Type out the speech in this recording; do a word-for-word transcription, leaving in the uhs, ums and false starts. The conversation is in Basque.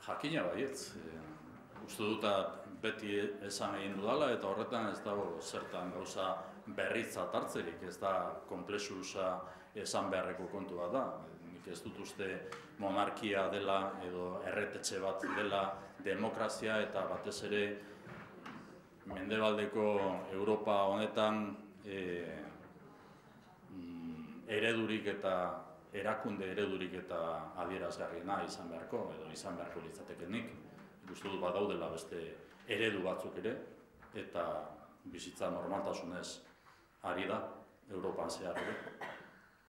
Jakina baietz. Uste dut beti esan egin dudala eta horretan ez dago zertan gauza berritzat hartzerik, ez da konplexusa esan beharreko kontu bat da. Nik ez dut uste monarkia dela edo erretetxe bat dela demokrazia eta batez ere mendebaldeko Europa honetan eredurik eta erakunde eredurik eta adierazgarriena izan beharko, edo izan beharko litzatekenik. Ikustu dut badaudela beste eredu batzuk ere, eta bizitza normaltasunez ari da, Europan zehar ere.